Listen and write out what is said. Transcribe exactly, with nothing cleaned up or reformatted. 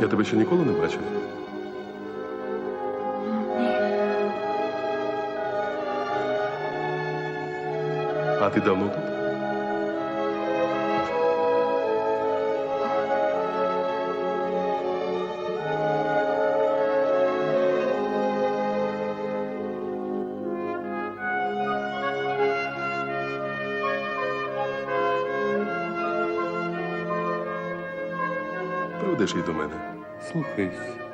Я тебе ще ніколи не бачив? Ні. А ти давно тут? Приведеш її до мене. Слухаюсь.